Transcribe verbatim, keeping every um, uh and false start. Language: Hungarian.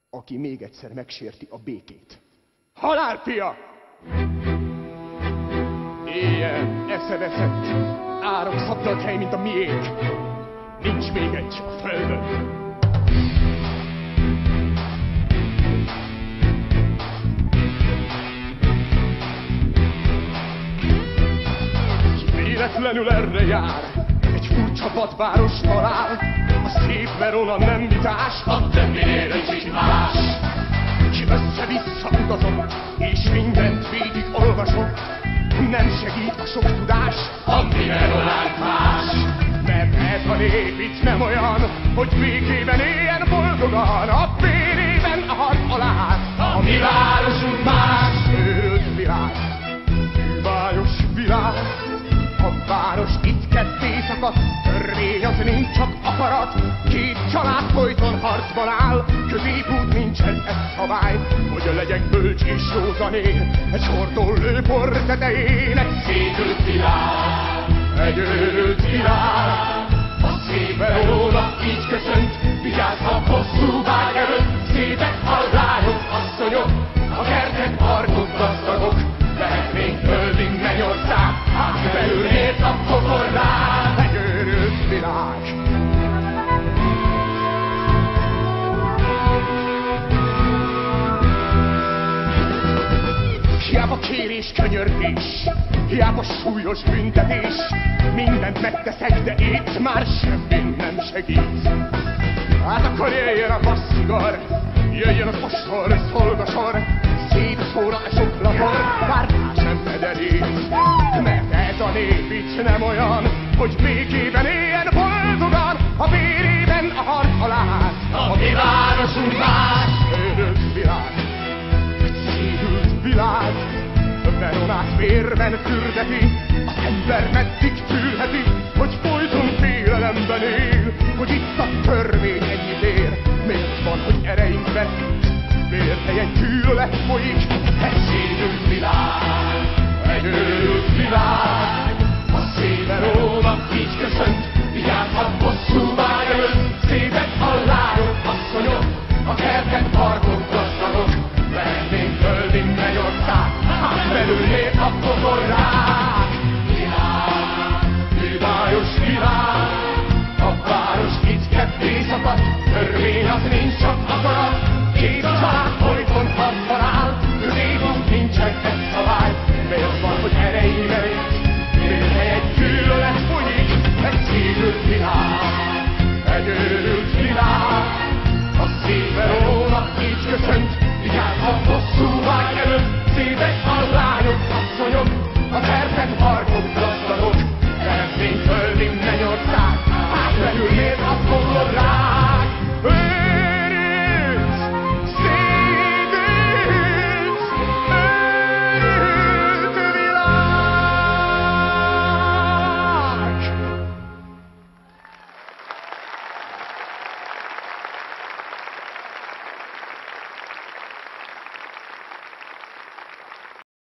aki még egyszer megsérti a békét. Halál, fia! Ilyen eszeveszett, árok szabdalt hely, mint a miénk. Nincs még egy a földön. Véletlenül erre jár, egy furcsa vadváros talál. A szép Verona nem vitás, a többére is más. Ki össze-vissza utazom, és mindent végig olvasok. Nem segít a sok tudás, ami Veronánk más. Mert ez a nép itt nem olyan, hogy békében éljen boldogan. A vérében a harc alá, a mi városunk más. Őrült világ, bűvályos világ. A város itt ketté szakadt, törvény az nincs, csak akarat. Két család folyton harcban áll, középút nincsen, ez szabály. Hogy legyek bölcs és józanér, egy hordó lőpor tetején. Egy szétült világ, egy őrült világ. A szép Verona így köszönt, vigyázz a hosszú vágy előtt. Szépek halványok, asszonyok, a kertek parkok gazdagok. Lehetnénk földünk mennyország, hát belül ért a pokornál. Egy őrült világ. Hiába kérés, könyörgés, hiába súlyos büntetés. Mindent megteszek, de itt már semmi nem segít. Hát akkor jöjjön a basszigar, jöjjön a kosor, szolgasor. Szétszóra sok lapor, vártás nem mederít. Mert ez a nép itt nem olyan, hogy békében éljen boldogan. A vérében a harc alá, a mi városunk más. Őrült világ, egy szédült világ. Veronát vérben fürdeti, az ember meddig tűrheti, hogy folyton félelemben él, hogy itt a törvény ennyit ér. Miért van, hogy ereinkben vérhelyen gyűlölet folyik? Egy szédült világ, egy őrült világ, a szép Verona.